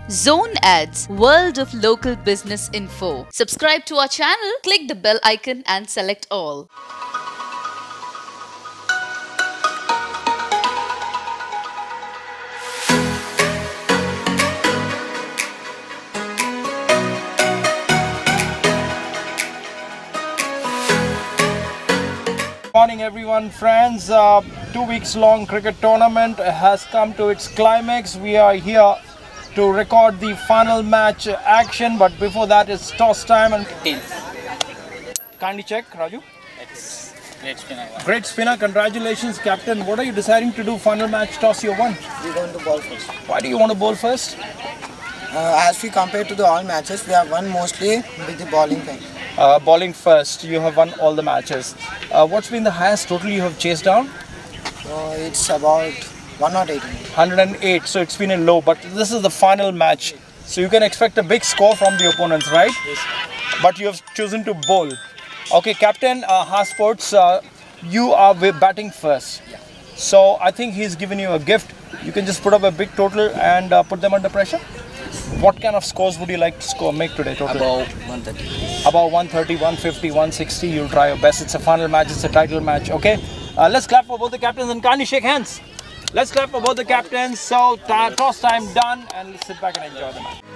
Zone Ads, World of Local Business Info. Subscribe to our channel, click the bell icon and select all. Morning everyone, friends. 2 weeks long cricket tournament has come to its climax. We are here to record the final match action, but before that it's toss time. And kindly check, Raju. It's great spinner. Great spinner, congratulations captain. What are you deciding to do? Final match toss, you won. We're going to bowl first. Why do you want to bowl first? As we compare to the all matches, we have won mostly with the bowling thing. Bowling first, you have won all the matches. What's been the highest total you have chased down? It's about 108. 108, so it's been a low, but this is the final match. So you can expect a big score from the opponents, right? Yes. But you have chosen to bowl. Okay, Captain Haas Sports, you are batting first. Yeah. So I think he's given you a gift. You can just put up a big total and put them under pressure. What kind of scores would you like to make today total? About 130. About 130, 150, 160. You'll try your best. It's a final match. It's a title match. Okay. Let's clap for both the captains and kindly shake hands. Let's clap for both the captains. So toss time done, and let's sit back and enjoy the match.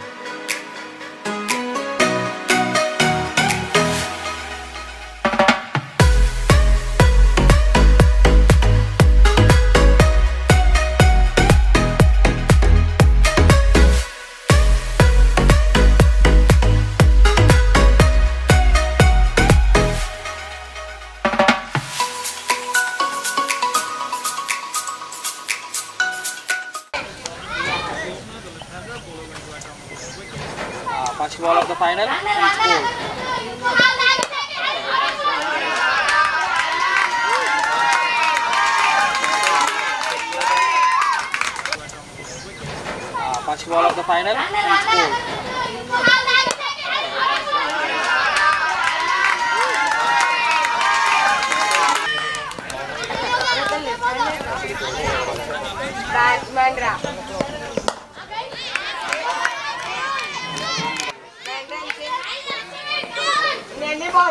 First ball of the final. First ball of the final. Batsman Ra. Nene balls.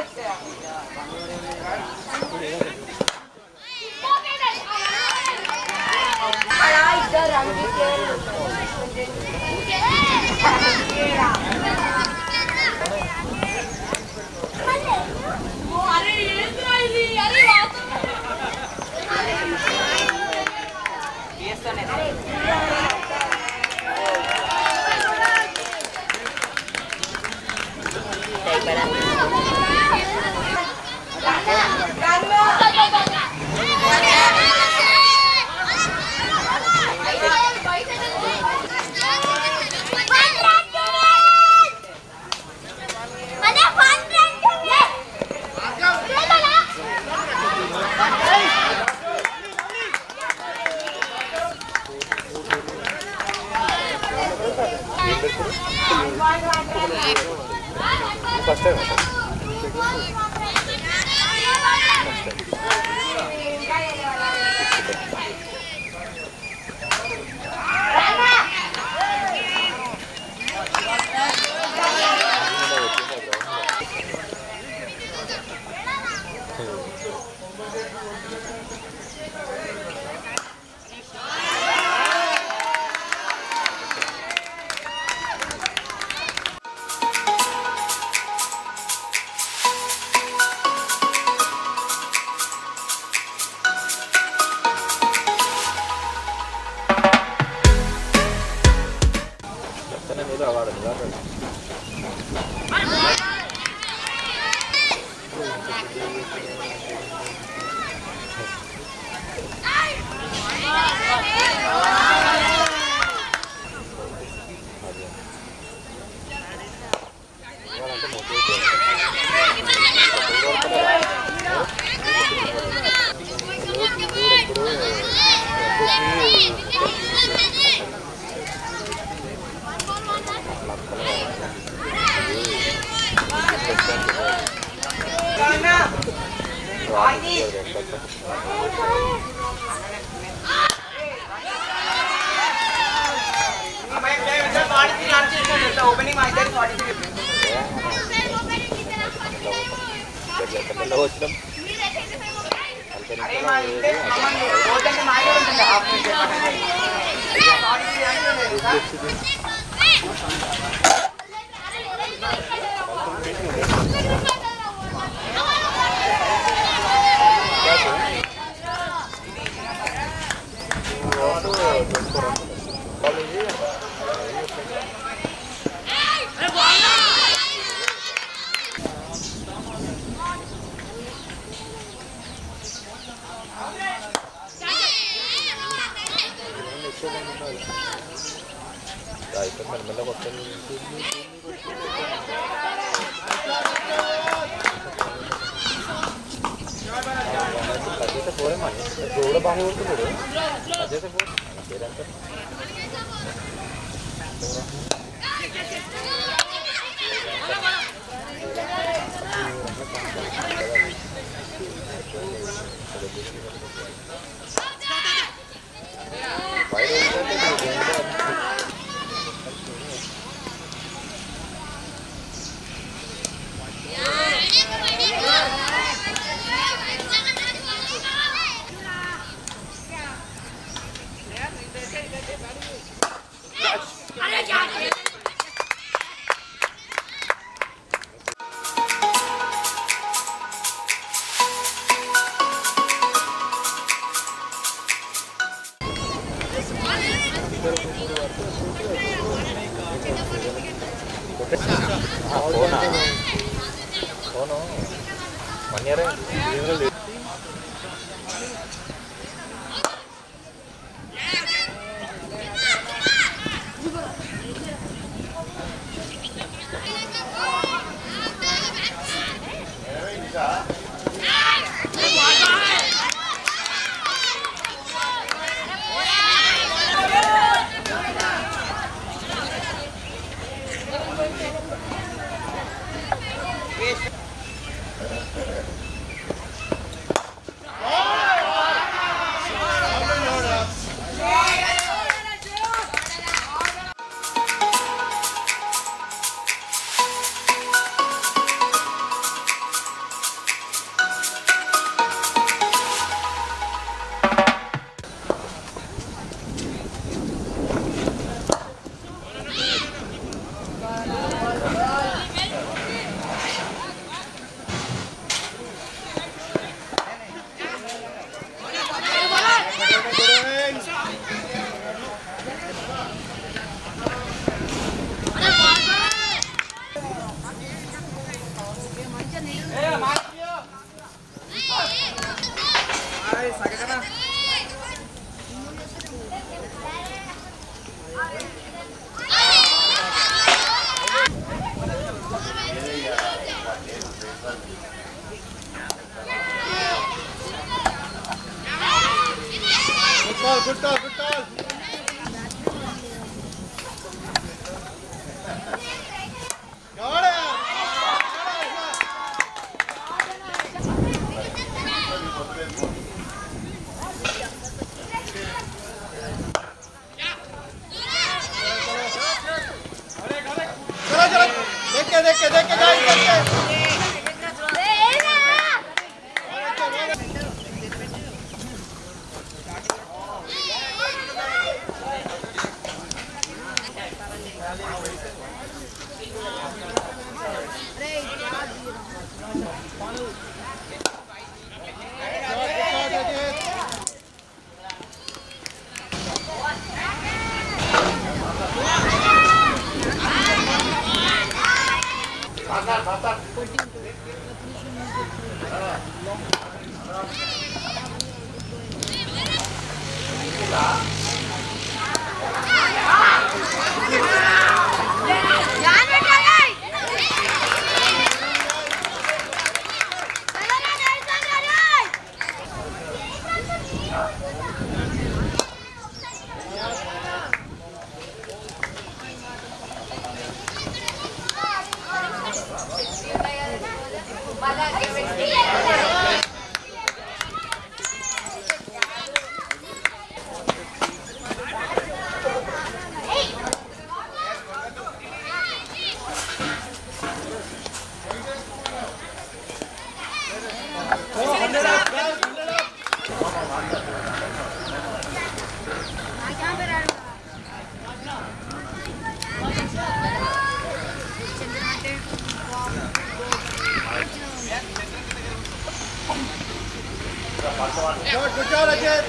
Good job, Ajit.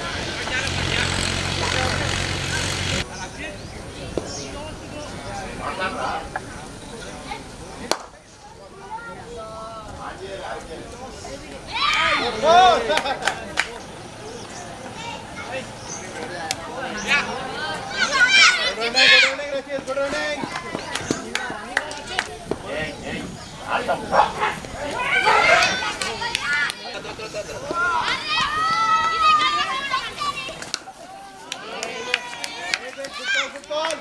Good running. Good call.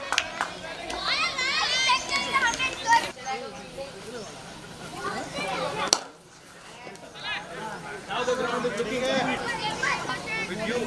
Now the ground is looking with you.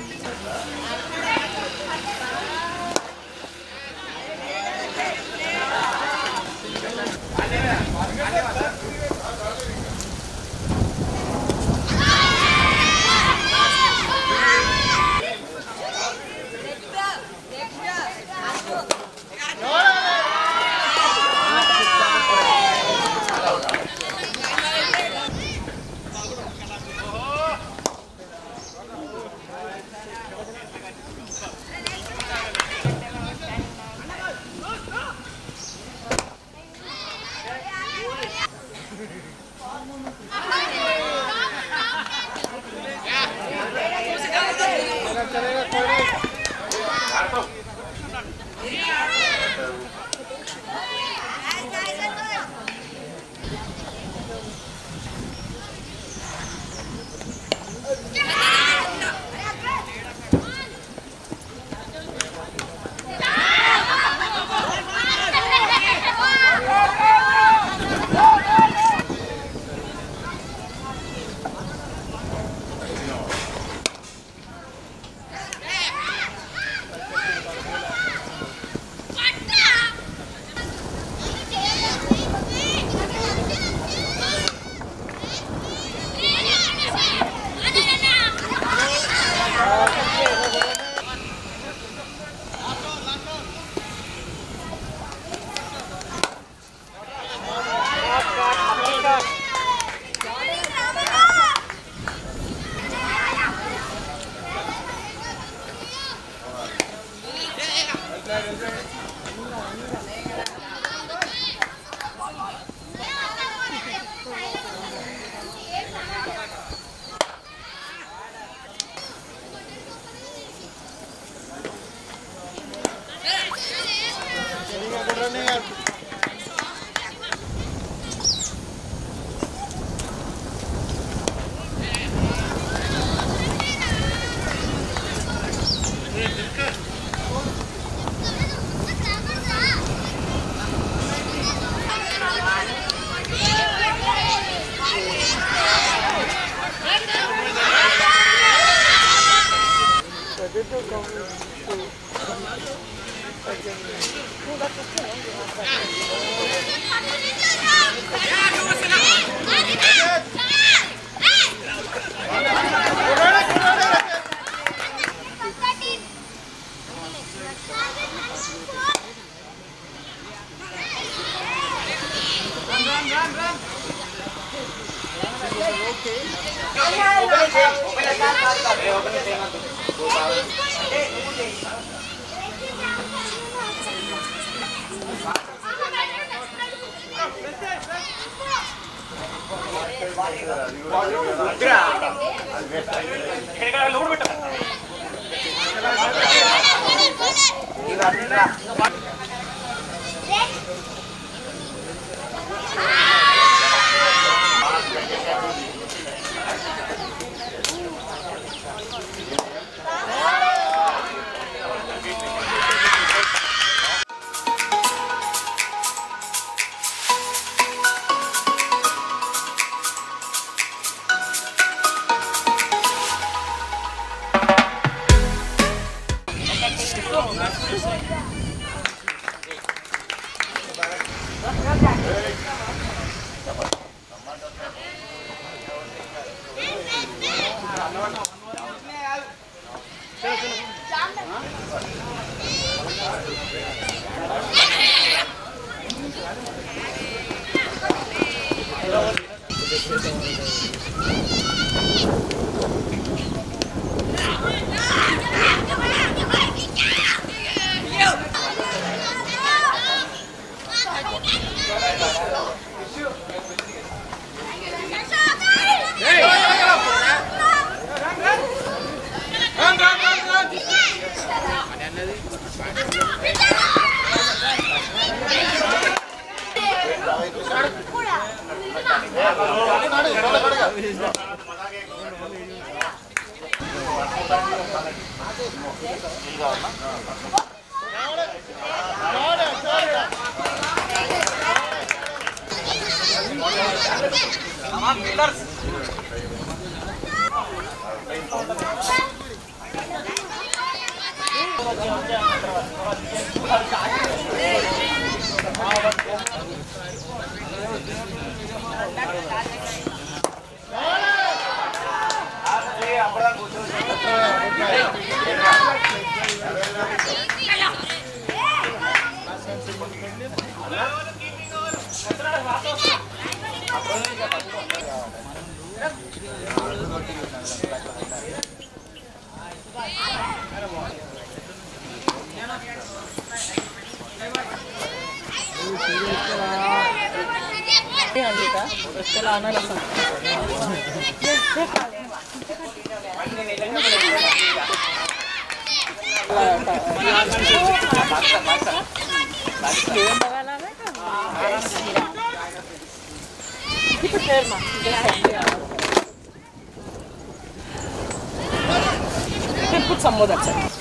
Put some more that side.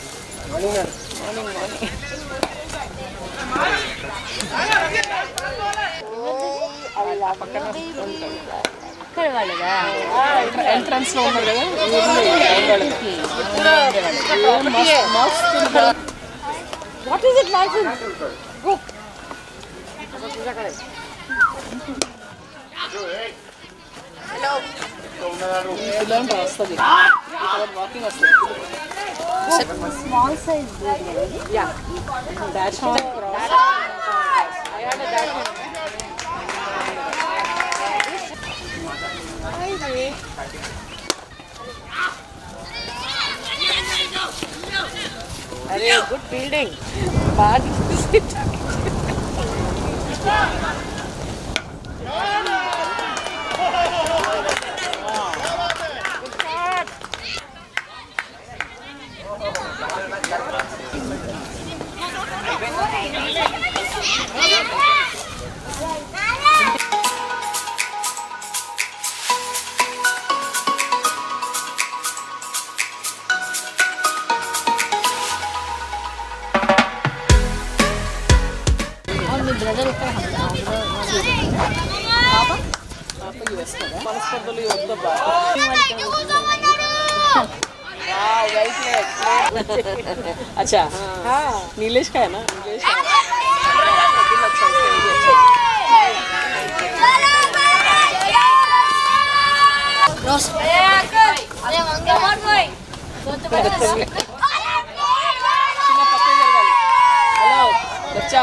Entrance లో ఉన్నారు కదా. What is it, Martin? Go. Hello. పిల్లలు వస్తుంది walking వస్తుంది. Small size. Yeah. That's how I had a dash. Arey, good fielding. Bad. अच्छा हाँ नीलेश का है ना नीलेश हेलो बच्चा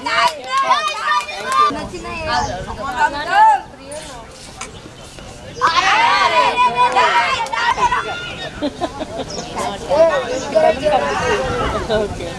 Okay.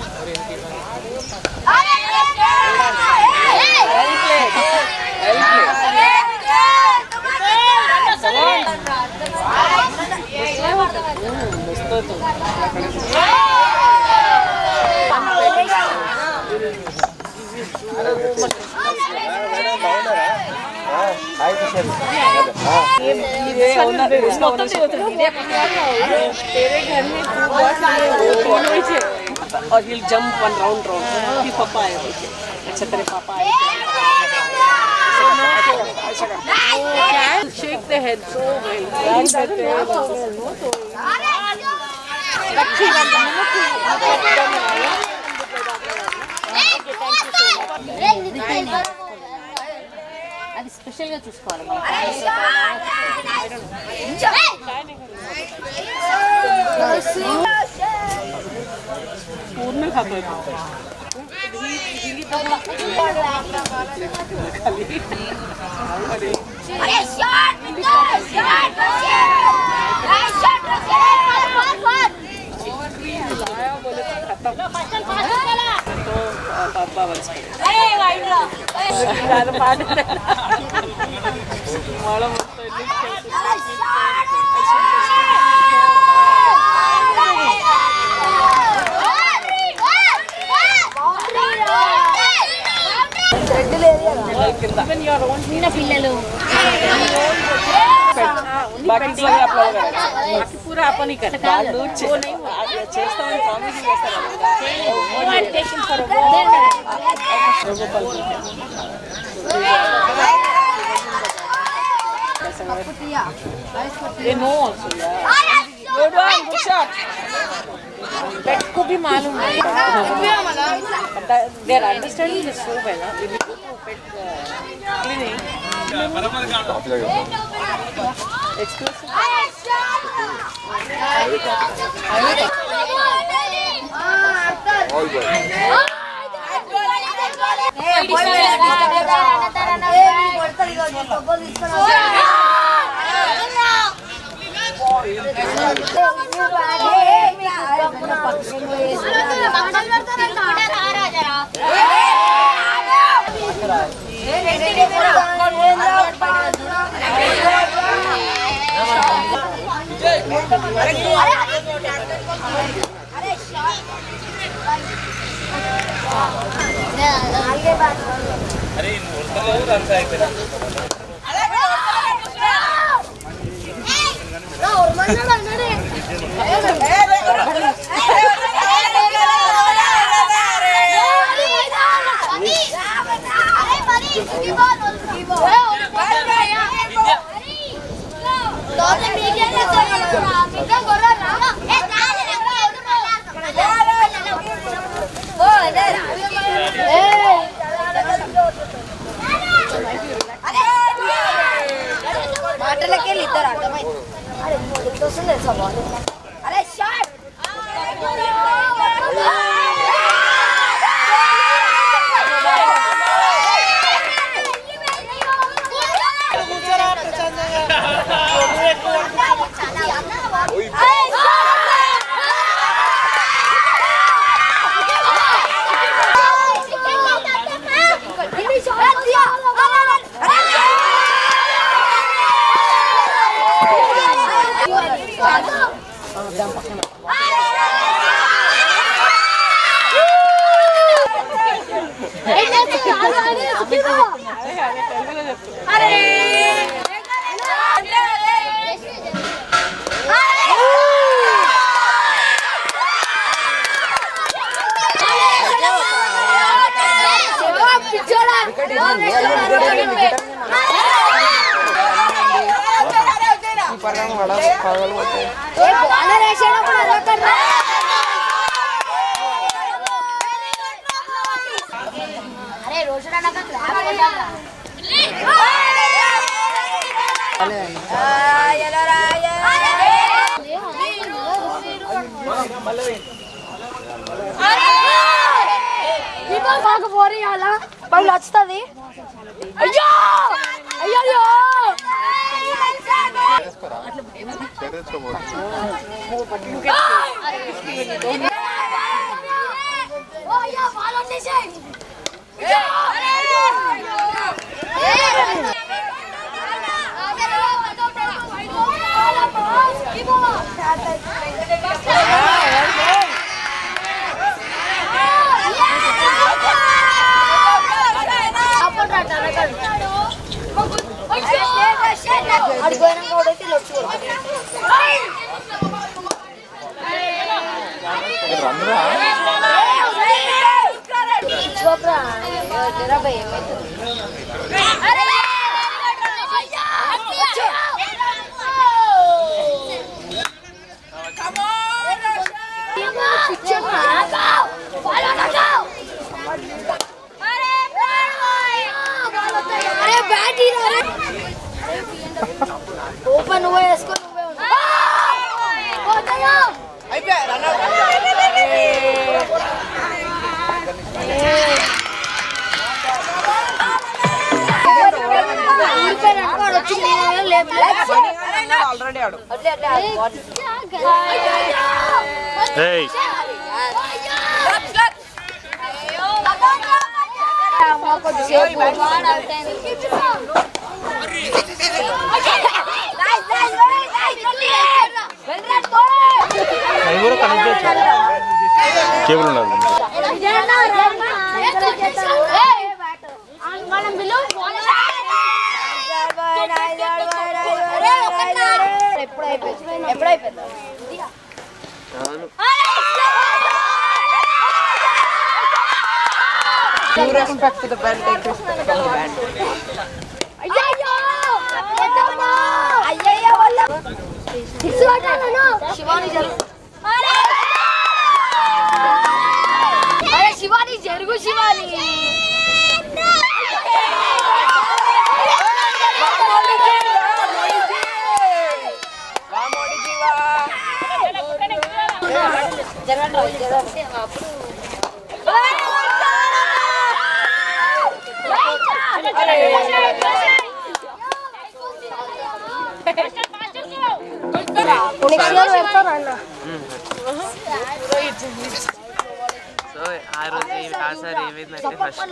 और he'll jump one round. कि पापा आए बोल के अच्छा तेरे पापा आए shake the head so well अच्छी అది స్పెషల్ గా చూసుకోవాలి पूर्ण खातो है पापा बस చిన్న పిల్లలు बाकी लगे आप लोग बाकी पूरा अपन ही कर वो नहीं चेस्ता हूं प्रॉमिस చేస్తారు टेकिंग फॉर ये no also good one good shot pet को भी मालूम है they are understanding this so well if you go pet cleaning exclusive अरे इन उड़ता और रन से एक अरे शॉट अरे रोशना का వాళ్ళు వస్తుంది అయ్యో అయ్యో అడిపోయినాక ఓడైతే లొచ్చు ఓపెన్ నువ్వే వేసుకో నువ్వే ఆల్రెడీ ఆడు కేబుల్ ఉన్నది మనం ఎప్పుడైపోయిందా Back to the band, take respect from the band. Shivani జరుగు శివాని సో ఆ రోజు ఆసారి ఏమైందంటే ఫస్ట్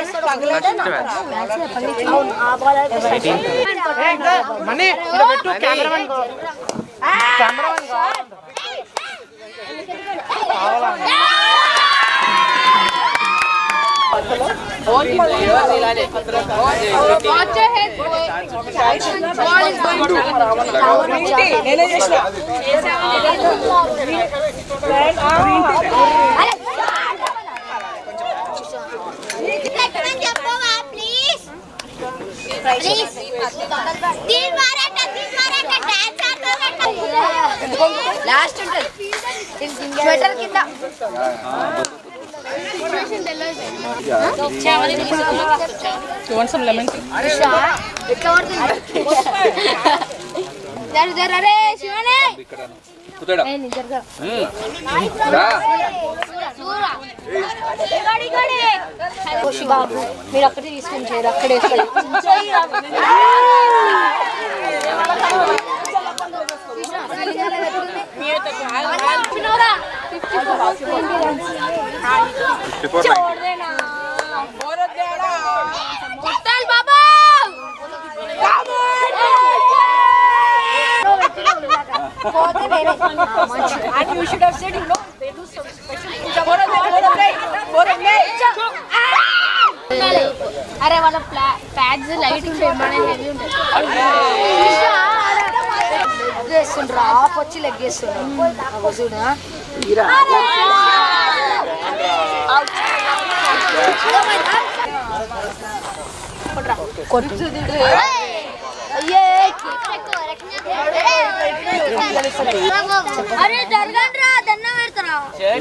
లాస్ట్ ఉంటుంది స్వెటర్ కింద You want some lemon tea? బాబు మీరు అక్కడే తీసుకుని చేయరు అక్కడే You should have said, you know, they do some special. అరే వాళ్ళ ప్యాడ్స్ లైట్ ఉంటాయి మన హెవీ ఉంటాయి లెగ్గేస్తుండ్రు ఆఫ్ వచ్చి లెగ్గేస్తుండ్రు చూడా అరే జరగండ్రా దండం పెడతారా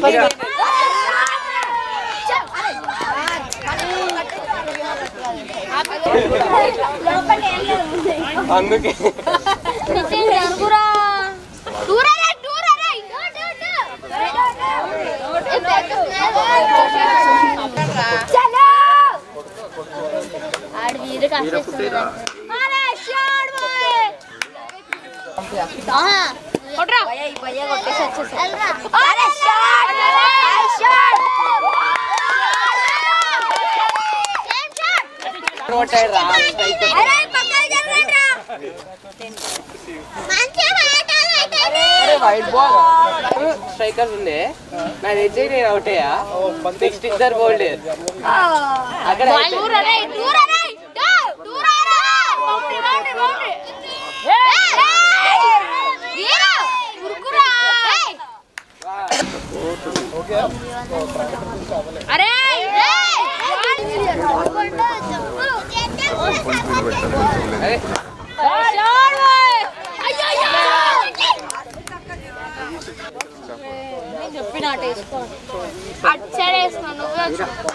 అందుకే వైట్ బాల్ స్ట్రైకర్ ఉండే నా రెడ్జీ నేను అవుట్ అయ్యా నెక్స్ట్ ఇద్దరు బౌల్డ్ అక్కడ అరే చెప్పిన వేసుకో అటు సైడ్ వేసుకో నువ్వే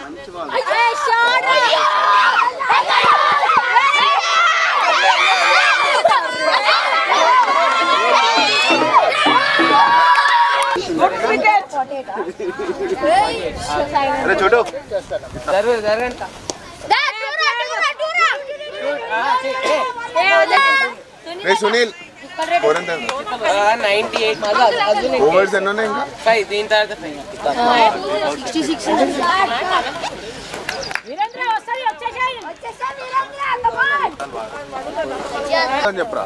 చూడు జరగంట సునీల్ 98 ఓవర్స్ ఎన్ని ఉన్నాయి ఇంకా 5 దీని తర్వాత 5 చెప్పరా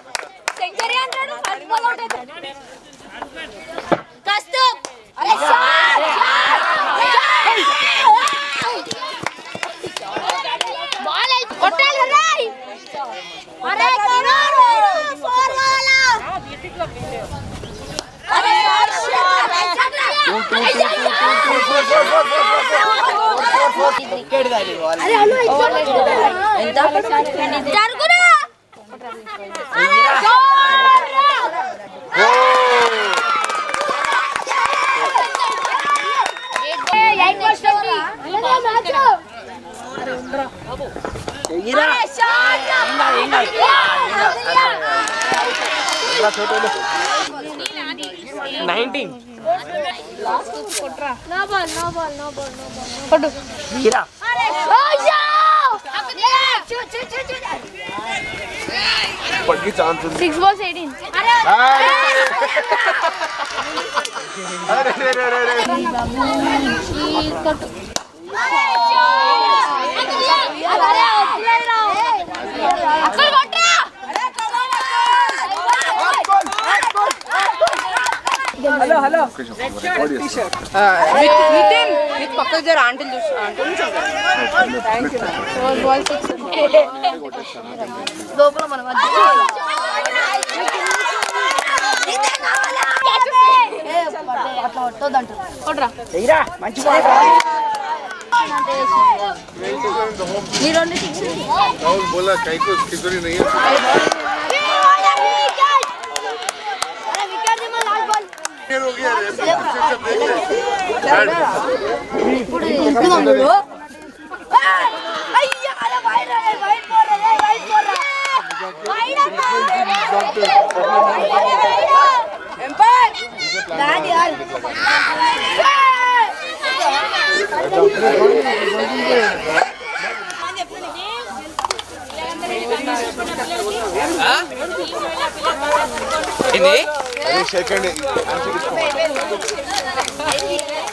కష్టం అరే పడికి ఛాన్స్ ఉంది 6 balls 18 hello hello Nitin with పక్క జర ఆంటీలు చూసి థ్యాంక్ యూ 4 balls 6 లోపల మనం అట్లా పట్టొద్దంట కొట్రా మంచి నీ రెండు 6 राहुल बोला कहीं को खिचड़ी नहीं है हो गया ini सेकंड